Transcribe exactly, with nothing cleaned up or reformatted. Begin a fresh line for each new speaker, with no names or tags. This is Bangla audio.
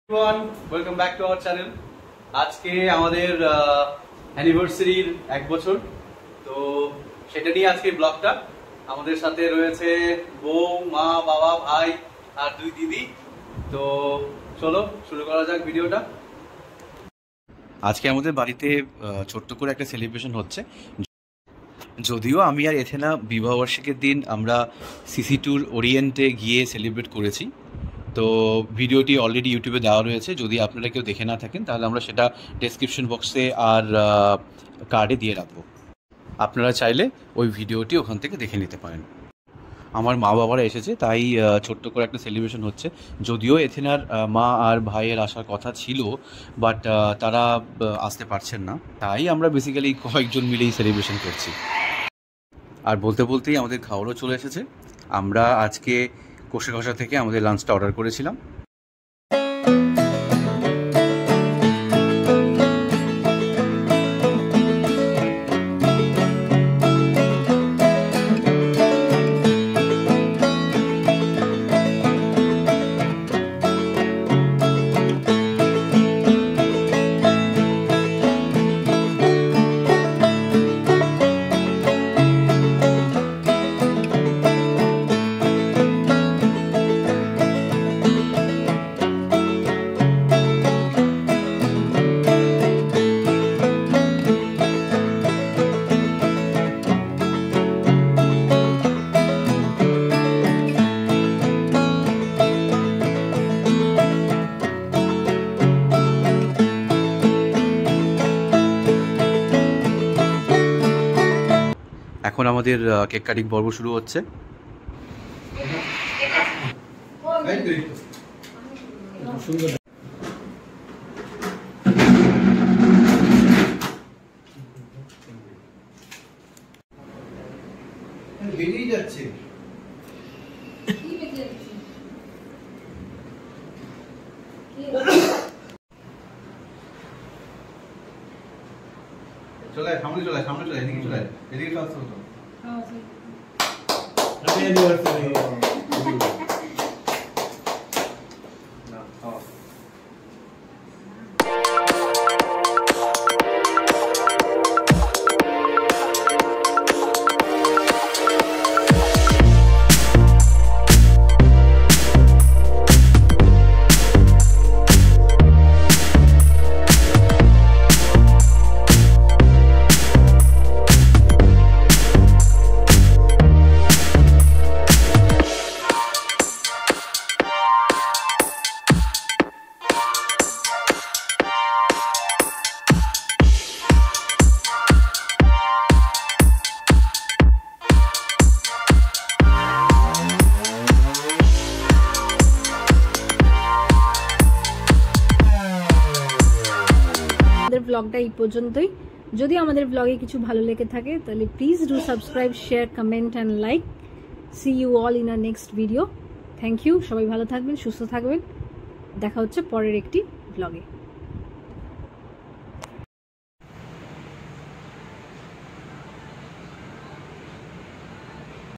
everyone, welcome back to our channel. আজকে আমাদের অ্যানিভার্সারির এক বছর, তো সেটা নিয়ে আজকে ব্লগটা। আমাদের সাথে রয়েছে বউ, মা, বাবা, ভাই আর দুই দিদি। তো চলো শুরু করা যাক ভিডিওটা। আজকে আমাদের বাড়িতে ছোট্ট করে একটা সেলিব্রেশন হচ্ছে। যদিও আমি আর এথেনা বিবাহবার্ষিকীর দিন আমরা সিসি ট্যুর ওরিয়েন্টে গিয়ে সেলিব্রেট করেছি, তো ভিডিওটি অলরেডি ইউটিউবে দেওয়া রয়েছে। যদি আপনারা কেউ দেখে না থাকেন তাহলে আমরা সেটা ডেসক্রিপশন বক্সে আর কার্ডে দিয়ে রাখবো, আপনারা চাইলে ওই ভিডিওটি ওখান থেকে দেখে নিতে পারেন। আমার মা বাবারা এসেছে, তাই ছোট্ট করে একটা সেলিব্রেশন হচ্ছে। যদিও এথেনার মা আর ভাইয়ের আসার কথা ছিল, বাট তারা আসতে পারছেন না, তাই আমরা বেসিক্যালি কয়েকজন মিলেই সেলিব্রেশন করছি। আর বলতে বলতেই আমাদের খাওয়ারও চলে এসেছে। আমরা আজকে কোষে কষা থেকে আমাদের লাঞ্চটা অর্ডার করেছিলাম। এখন আমাদের কেক কাটিং পর্ব শুরু হচ্ছে। বেরিয়ে যাচ্ছে চলে সামনে চলে সামনে চলে এদিকে চলে এদিকে চলে আসতে হতো। Happy anniversary. না হ্যাঁ
ব্লগটা এই পর্যন্তই। যদি আমাদের ব্লগে কিছু ভালো লেগে থাকে তাহলে please do subscribe, share, comment and like. See you all in a next video. Thank you. সবাই ভালো থাকবেন, সুস্থ থাকবেন। দেখা হচ্ছে পরের একটি ব্লগে।